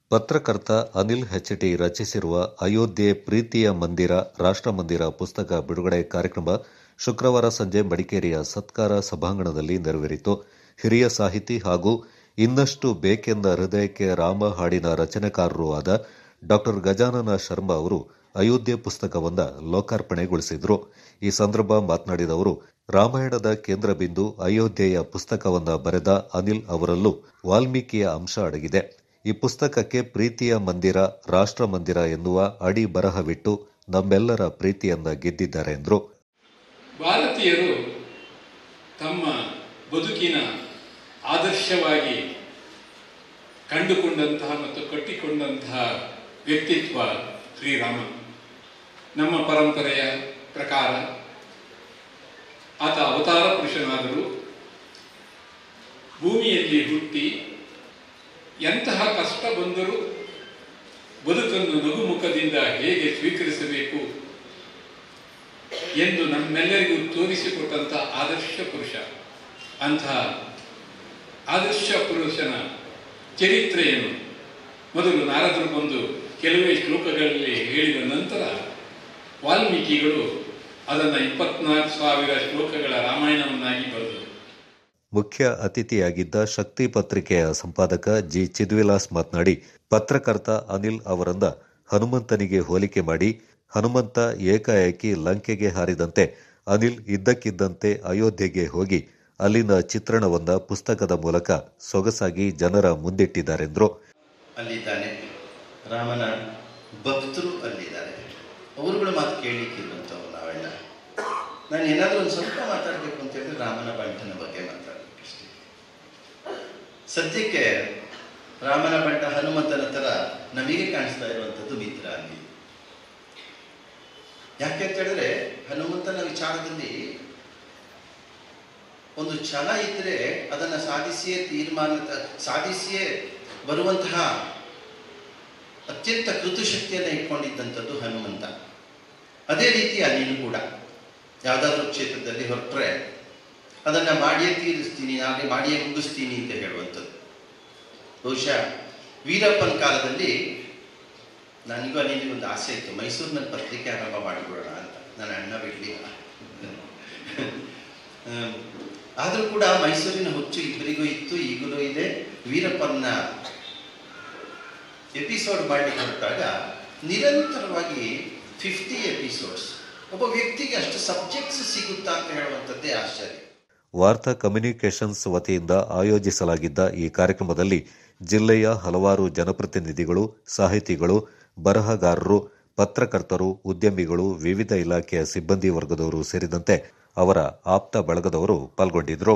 ಪತ್ರಕರ್ತ ಅನಿಲ್ ಹೆಚ್ಟಿ ರಚಿಸಿರುವ ಅಯೋಧ್ಯೆ ಪ್ರೀತಿಯ ಮಂದಿರ ರಾಷ್ಟ್ರಮಂದಿರ ಪುಸ್ತಕ ಬಿಡುಗಡೆ ಕಾರ್ಯಕ್ರಮ ಶುಕ್ರವಾರ ಸಂಜೆ ಮಡಿಕೇರಿಯ ಸತ್ಕಾರ ಸಭಾಂಗಣದಲ್ಲಿ ನೆರವೇರಿತು. ಹಿರಿಯ ಸಾಹಿತಿ ಹಾಗೂ ಇನ್ನಷ್ಟು ಬೇಕೆಂದ ಹೃದಯಕ್ಕೆ ರಾಮ ಹಾಡಿನ ರಚನೆಕಾರರೂ ಆದ ಡಾ ಗಜಾನನ ಶರ್ಮಾ ಅವರು ಅಯೋಧ್ಯೆ ಪುಸ್ತಕವೊಂದ ಲೋಕಾರ್ಪಣೆಗೊಳಿಸಿದರು. ಈ ಸಂದರ್ಭ ಮಾತನಾಡಿದ ಅವರು, ರಾಮಾಯಣದ ಕೇಂದ್ರ ಬಿಂದು ಅಯೋಧ್ಯೆಯ ಪುಸ್ತಕವನ್ನ ಬರೆದ ಅನಿಲ್ ಅವರಲ್ಲೂ ವಾಲ್ಮೀಕಿಯ ಅಂಶ ಅಡಗಿದೆ. ಈ ಪುಸ್ತಕಕ್ಕೆ ಪ್ರೀತಿಯ ಮಂದಿರ ರಾಷ್ಟ್ರ ಮಂದಿರ ಎನ್ನುವ ಅಡಿ ಬರಹವಿಟ್ಟು ನಮ್ಮೆಲ್ಲರ ಪ್ರೀತಿಯನ್ನ ಗೆದ್ದಿದ್ದಾರೆ ಎಂದರು. ಭಾರತೀಯರು ತಮ್ಮ ಬದುಕಿನ ಆದರ್ಶವಾಗಿ ಕಂಡುಕೊಂಡಂತಹ ಮತ್ತು ಕಟ್ಟಿಕೊಂಡಂತಹ ವ್ಯಕ್ತಿತ್ವ ಶ್ರೀರಾಮ. ನಮ್ಮ ಪರಂಪರೆಯ ಪ್ರಕಾರ ಆತ ಅವತಾರ ಪುರುಷನಾದರೂ ಭೂಮಿಯಲ್ಲಿ ಹುಟ್ಟಿ ಎಂತಹ ಕಷ್ಟ ಬಂದರೂ ಬದುಕನ್ನು ನಗುಮುಖದಿಂದ ಹೇಗೆ ಸ್ವೀಕರಿಸಬೇಕು ಎಂದು ನಮ್ಮೆಲ್ಲರಿಗೂ ತೋರಿಸಿಕೊಟ್ಟಂಥ ಆದರ್ಶ ಪುರುಷ. ಅಂತಹ ಆದರ್ಶ ಪುರುಷನ ಚರಿತ್ರೆಯನ್ನು ಮೊದಲು ನಾರದರು ಬಂದು ಕೆಲವೇ ಶ್ಲೋಕಗಳಲ್ಲಿ ಹೇಳಿದ ನಂತರ ವಾಲ್ಮೀಕಿಗಳು ಅದನ್ನು 24,000 ಶ್ಲೋಕಗಳ ರಾಮಾಯಣವನ್ನಾಗಿ ಬರೆದರು. ಮುಖ್ಯ ಅತಿಥಿಯಾಗಿದ್ದ ಶಕ್ತಿ ಪತ್ರಿಕೆಯ ಸಂಪಾದಕ ಜಿ ಚಿದ್ವಿಲಾಸ್ ಮಾತನಾಡಿ, ಪತ್ರಕರ್ತ ಅನಿಲ್ ಅವರನ್ನ ಹನುಮಂತನಿಗೆ ಹೋಲಿಕೆ ಮಾಡಿ ಹನುಮಂತ ಏಕಾಏಕಿ ಲಂಕೆಗೆ ಹಾರಿದಂತೆ ಅನಿಲ್ ಇದ್ದಕ್ಕಿದ್ದಂತೆ ಅಯೋಧ್ಯೆಗೆ ಹೋಗಿ ಅಲ್ಲಿನ ಚಿತ್ರಣವನ್ನ ಪುಸ್ತಕದ ಮೂಲಕ ಸೊಗಸಾಗಿ ಜನರ ಮುಂದಿಟ್ಟಿದ್ದಾರೆಂದರು. ಅಲ್ಲಿದ್ದಾನೆ, ರಾಮನ ಭಕ್ತರು ಅಲ್ಲಿದ್ದಾರೆ, ಅವರುಗಳ ಮಾತು ಕೇಳಲಿಕ್ಕಿರುವಂಥವು ನಾವೆಲ್ಲ. ನಾನು ಏನಾದರೂ ಒಂದು ಸ್ವಲ್ಪ ಮಾತಾಡಬೇಕು ಅಂತ ಹೇಳಿದ್ರೆ ರಾಮನ ಬಂಟನ ಬಗ್ಗೆ ಮಾತಾಡಬೇಕಷ್ಟೇ. ಸದ್ಯಕ್ಕೆ ರಾಮನ ಬಂಟ ಹನುಮಂತನ ಥರ ನಮಗೆ ಕಾಣಿಸ್ತಾ ಇರುವಂಥದ್ದು ಮಿತ್ರ ಅಲ್ಲಿ. ಯಾಕೆ ಅಂತ ಹೇಳಿದ್ರೆ ಹನುಮಂತನ ವಿಚಾರದಲ್ಲಿ ಒಂದು ಛಲ ಇದ್ದರೆ ಅದನ್ನು ಸಾಧಿಸಿಯೇ ಬರುವಂತಹ ಅತ್ಯಂತ ಕೃತಶಕ್ತಿಯನ್ನು ಇಟ್ಕೊಂಡಿದ್ದಂಥದ್ದು ಹನುಮಂತ. ಅದೇ ರೀತಿ ಅನಿಲ್ ಕೂಡ ಯಾವುದಾದ್ರೂ ಕ್ಷೇತ್ರದಲ್ಲಿ ಹೊರಟ್ರೆ ಅದನ್ನು ಮಾಡಿಯೇ ತೀರಿಸ್ತೀನಿ, ನಾಳೆ ಮಾಡಿಯೇ ಮುಗಿಸ್ತೀನಿ ಅಂತ ಹೇಳುವಂಥದ್ದು. ಬಹುಶಃ ವೀರಪ್ಪನ ಕಾಲದಲ್ಲಿ ನನಗೂ ಅನಿಲಿಗೆ ಒಂದು ಆಸೆ ಇತ್ತು, ಮೈಸೂರಿನಲ್ಲಿ ಪತ್ರಿಕೆ ಆರಂಭ ಮಾಡಿಬಿಡೋಣ ಅಂತ. ನನ್ನ ಅಣ್ಣ ಬಿಡಲಿಲ್ಲ. ಆದರೂ ಕೂಡ ಮೈಸೂರಿನ ಹುಚ್ಚು ಇಬ್ಬರಿಗೂ ಇತ್ತು, ಈಗಲೂ ಇದೆ. ವೀರಪ್ಪನ ಎಪಿಸೋಡ್ ಮಾಡಲಿಕ್ಕೆ ಹೊರಟಾಗ ನಿರಂತರವಾಗಿ 50 ಎಪಿಸೋಡ್ಸ್. ಒಬ್ಬ ವ್ಯಕ್ತಿಗೆ ಅಷ್ಟು ಸಬ್ಜೆಕ್ಟ್ಸ್ ಸಿಗುತ್ತಾ ಅಂತ ಹೇಳುವಂಥದ್ದೇ ಆಶ್ಚರ್ಯ. ವಾರ್ತಾ ಕಮ್ಯುನಿಕೇಷನ್ಸ್ ವತಿಯಿಂದ ಆಯೋಜಿಸಲಾಗಿದ್ದ ಈ ಕಾರ್ಯಕ್ರಮದಲ್ಲಿ ಜಿಲ್ಲೆಯ ಹಲವಾರು ಜನಪ್ರತಿನಿಧಿಗಳು, ಸಾಹಿತಿಗಳು, ಬರಹಗಾರರು, ಪತ್ರಕರ್ತರು, ಉದ್ಯಮಿಗಳು, ವಿವಿಧ ಇಲಾಖೆಯ ಸಿಬ್ಬಂದಿ ವರ್ಗದವರು ಸೇರಿದಂತೆ ಅವರ ಆಪ್ತ ಬಳಗದವರು ಪಾಲ್ಗೊಂಡಿದ್ದರು.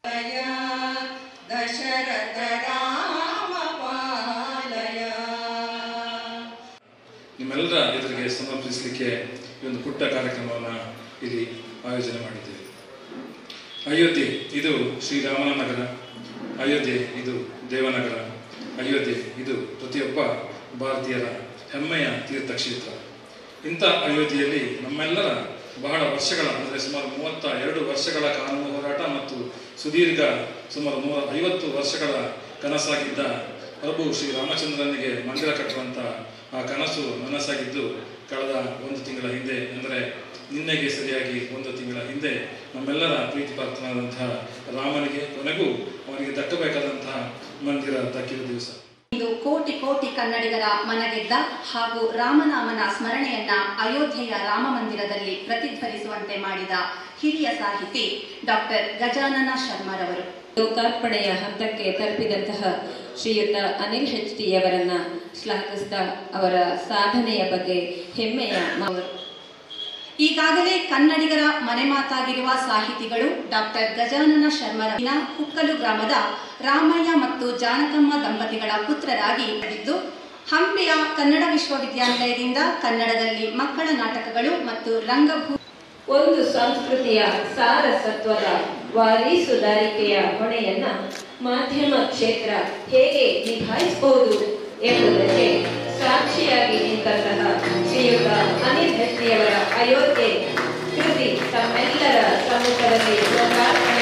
ನಿಮ್ಮೆಲ್ಲರ ಎದುರಿಗೆ ಸಮರ್ಪಿಸಲಿಕ್ಕೆ ಈ ಒಂದು ಪುಟ್ಟ ಕಾರ್ಯಕ್ರಮವನ್ನು ಇಲ್ಲಿ ಆಯೋಜನೆ ಮಾಡಿದ್ದೇವೆ. ಅಯೋಧ್ಯೆ ಇದು ಶ್ರೀರಾಮನ ನಗರ, ಅಯೋಧ್ಯೆ ಇದು ದೇವನಗರ, ಅಯೋಧ್ಯೆ ಇದು ಪ್ರತಿಯೊಬ್ಬ ಭಾರತೀಯರ ಹೆಮ್ಮೆಯ ತೀರ್ಥಕ್ಷೇತ್ರ. ಇಂಥ ಅಯೋಧ್ಯೆಯಲ್ಲಿ ನಮ್ಮೆಲ್ಲರ ಬಹಳ ವರ್ಷಗಳ ಅಂದರೆ ಸುಮಾರು 32 ವರ್ಷಗಳ ಕಾನೂನು ಹೋರಾಟ ಮತ್ತು ಸುದೀರ್ಘ ಸುಮಾರು 150 ವರ್ಷಗಳ ಕನಸಾಗಿದ್ದ ಪ್ರಭು ಶ್ರೀರಾಮಚಂದ್ರನಿಗೆ ಮಂದಿರ ಕಟ್ಟುವಂಥ ಆ ಕನಸು ನನಸಾಗಿದ್ದು ಕಳೆದ 1 ತಿಂಗಳ ಹಿಂದೆ, ಅಂದರೆ ನಿನ್ನೆಗೆ ಸರಿಯಾಗಿ 1 ತಿಂಗಳ ಹಿಂದೆ ನಮ್ಮೆಲ್ಲರ ಪ್ರೀತಿಪಾತ್ರನಾದಂತಹ ರಾಮನಿಗೆ ಕೊನೆಗೂ ಅವನಿಗೆ ದಕ್ಕಬೇಕಾದಂತಹ ಮಂದಿರ ದಕ್ಕಿದ ದಿವಸ. ಇದು ಕೋಟಿ ಕೋಟಿ ಕನ್ನಡಿಗರ ಮನಗೆದ್ದ ಹಾಗೂ ರಾಮನಾಮನ ಸ್ಮರಣೆಯನ್ನ ಅಯೋಧ್ಯೆಯ ರಾಮ ಮಂದಿರದಲ್ಲಿ ಪ್ರತಿಧ್ವನಿಸುವಂತೆ ಮಾಡಿದ ಹಿರಿಯ ಸಾಹಿತಿ ಡಾಕ್ಟರ್ ಗಜಾನನ ಶರ್ಮಾರವರು. ಲೋಕಾರ್ಪಣೆಯ ಹಂತಕ್ಕೆ ತಲುಪಿದಂತಹ ಶ್ರೀಯುತ ಅನಿಲ್ ಹೆಚ್ಟಿಯವರನ್ನ ಶ್ಲಾಘಿಸಿದ ಅವರ ಸಾಧನೆಯ ಬಗ್ಗೆ ಹೆಮ್ಮೆಯ ಅವರು. ಈಗಾಗಲೇ ಕನ್ನಡಿಗರ ಮನೆ ಮಾತಾಗಿರುವ ಸಾಹಿತಿಗಳು ಡಾಕ್ಟರ್ ಗಜಾನನ ಶರ್ಮರವಿನ ಕುಕ್ಕಲು ಗ್ರಾಮದ ರಾಮಯ್ಯ ಮತ್ತು ಜಾನಕಮ್ಮ ದಂಪತಿಗಳ ಪುತ್ರರಾಗಿ ಬೆಳೆದಿದ್ದು, ಹಂಪಿಯ ಕನ್ನಡ ವಿಶ್ವವಿದ್ಯಾನಿಲಯದಿಂದ ಕನ್ನಡದಲ್ಲಿ ಮಕ್ಕಳ ನಾಟಕಗಳು ಮತ್ತು ರಂಗಭೂಮಿ ಒಂದು ಸಂಸ್ಕೃತಿಯ ಸಾರಸತ್ವದ ವಾರೀಸುದಾರಿಕೆಯ ಹೊಣೆಯನ್ನ ಮಾಧ್ಯಮ ಕ್ಷೇತ್ರ ಹೇಗೆ ನಿಭಾಯಿಸಬಹುದು ಎಂಬುದಕ್ಕೆ ಸಾಕ್ಷಿಯಾಗಿ ನಿಂತಹ ಶ್ರೀಯುತ ಅನಿಲ್ ಹೆಚ್ಟಿಯವರ ಅಯೋಧ್ಯೆ ಕೃತಿ ತಮ್ಮೆಲ್ಲರ ಸಮ್ಮುಖದಲ್ಲಿ